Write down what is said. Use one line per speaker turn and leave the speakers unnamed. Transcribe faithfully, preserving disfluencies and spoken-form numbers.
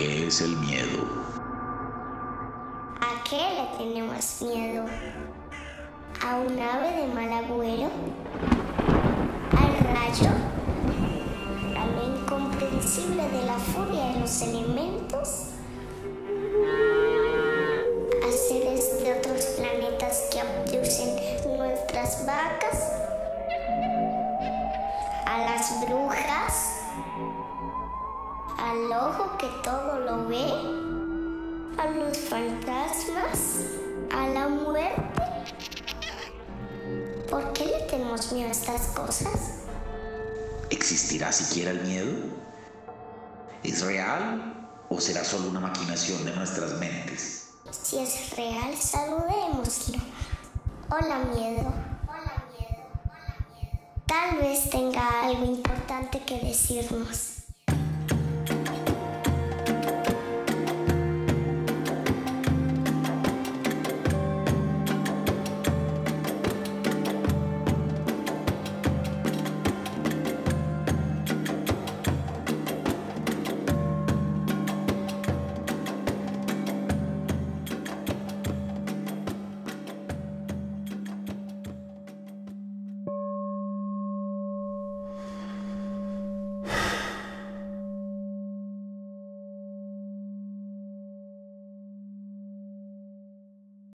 ¿Qué es el miedo?
¿A qué le tenemos miedo? ¿A un ave de mal agüero? ¿Al rayo? ¿A lo incomprensible de la furia de los elementos? ¿A seres de otros planetas que abducen nuestras vacas? ¿A las brujas? ¿Al ojo que todo lo ve? ¿A los fantasmas? ¿A la muerte? ¿Por qué le tenemos miedo a estas cosas?
¿Existirá siquiera el miedo? ¿Es real o será solo una maquinación de nuestras mentes?
Si es real, saludémoslo. Hola, miedo. Hola, miedo. Hola, miedo. Tal vez tenga algo importante que decirnos.